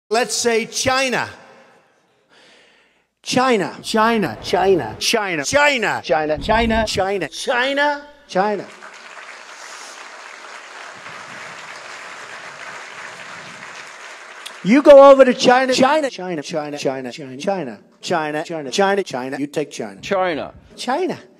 Let's say China. China. China. China. China. China. China. China. China. China. China. You go over to China. China. China. China. China. China. China. China. China. China. China. You take China. China. China.